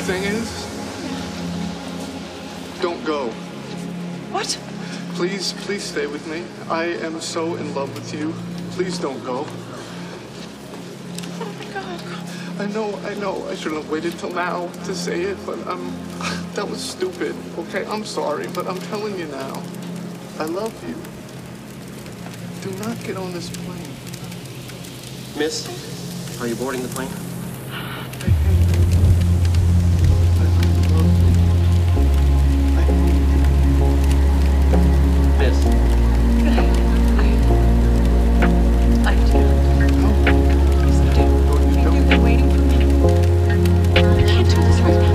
thing is, don't go. What? Please stay with me. I am so in love with you. Please don't go. Oh my God. I know. I shouldn't have waited till now to say it, but that was stupid, okay? I'm sorry, but I'm telling you now. I love you. Do not get on this plane. Miss, are you boarding the plane? Miss. I do. You've been waiting for me. I can't do this right now.